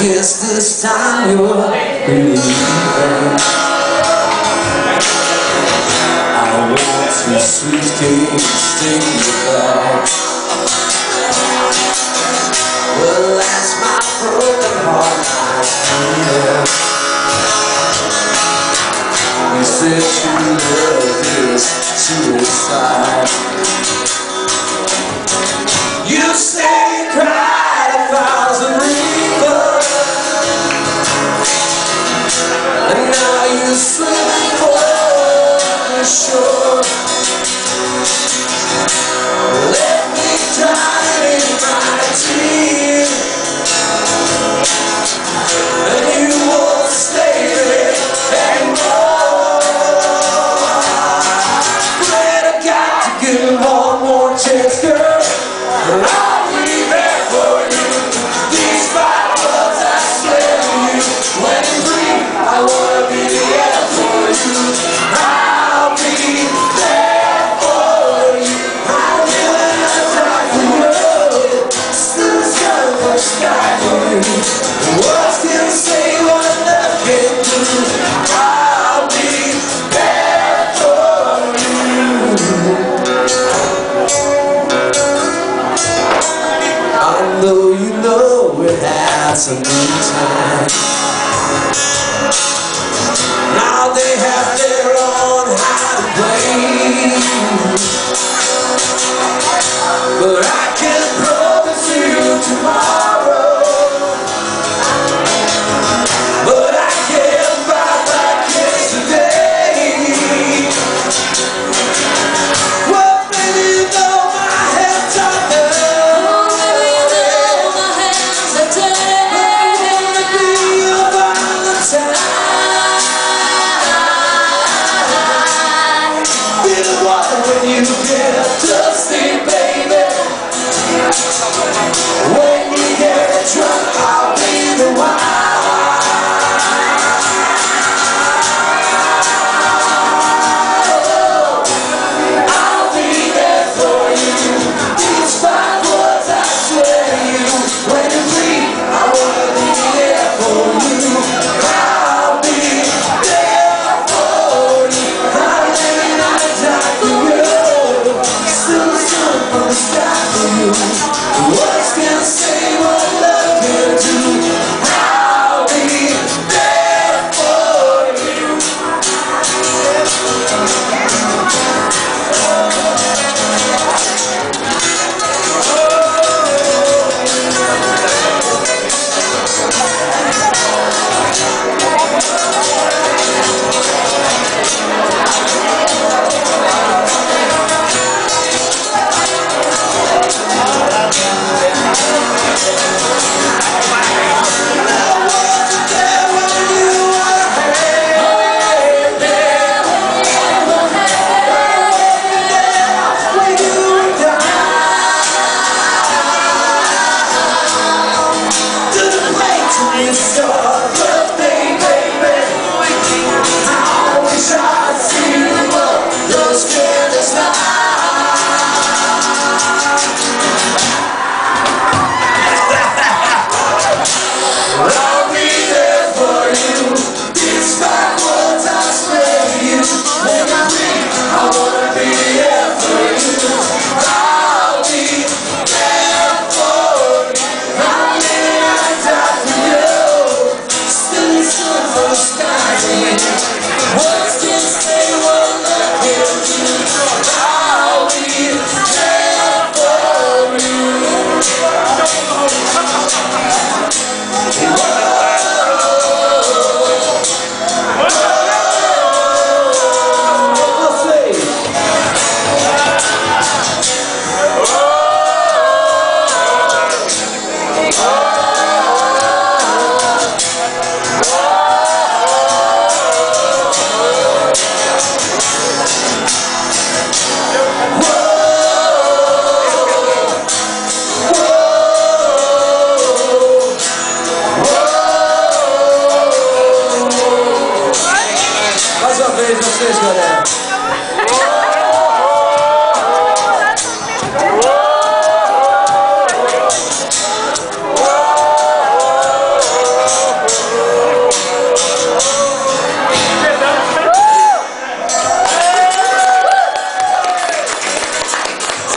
guess this time you're believing. I want your suitcase, take me back. Well, that's my broken heart, my feeling. You said true love is suicide. You say you cried 1,000 rivers, and now you're swimming for the shore. Let me drown in my tears, and you won't stay there anymore. But I got to give one more chance, girl. I'll be there for you. These 5 words I swear to you. When you breathe, I wanna be there for you. I'll be there for you. I'm willing to die for you. Still the sun for sky for you. Words can say what love can do. I'll be there for you.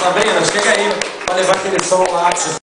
Sabrina, chega aí para levar aquele som lá.